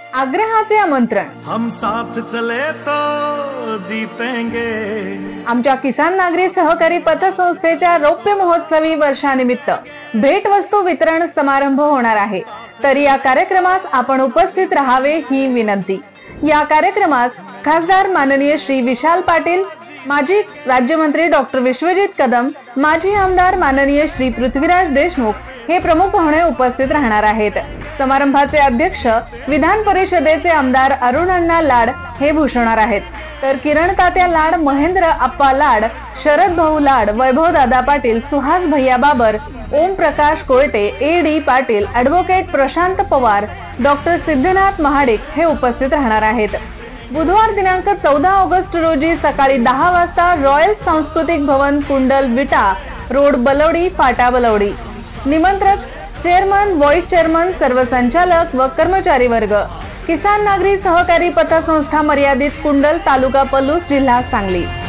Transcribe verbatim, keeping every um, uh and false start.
आग्रहाचे आमंत्रण। हम साथ चले तो जीतेंगे। आमच्या किसान नागरी सहकारी पतसंस्थेच्या रौप्य महोत्सवी वर्षानिमित्त भेटवस्तू वितरण समारंभ होणार आहे, तर या कार्यक्रमास आपण उपस्थित राहावे ही विनंती। या कार्यक्रमास खासदार माननीय श्री विशाल पाटील, माजी राज्यमंत्री डॉक्टर विश्वजित कदम, माजी आमदार माननीय श्री पृथ्वीराज देशमुख हे प्रमुख पाहुणे उपस्थित राहणार आहेत। समारंभाचे अध्यक्ष विधान परिषदेचे आमदार अरुण अण्णा लाड हे भूषवणार आहेत, तर किरण तात्या लाड, महेंद्र अप्पा लाड, शरद भाऊ लाड, वैभव दादा Patil, Suhas Bhaiya Babar, Om Prakash Koyate, A D Patil, advocate Prashant Pawar, doctor Siddhnath Mahadik हे उपस्थित राहणार आहेत। बुधवार दिनांक चौदा ऑगस्ट रोजी सकाळी दहा वाजता रॉयल सांस्कृतिक भवन, कुंडल विटा रोड, बलवडी फाटा, बलवडी। निमंत्रक चेअरमन, व्हाईस चेअरमन, सर्व संचालक व कर्मचारी वर्ग, किसान नागरी सहकारी पतसंस्था मर्यादित, कुंडल, तालुका पलूस, जिल्हा सांगली।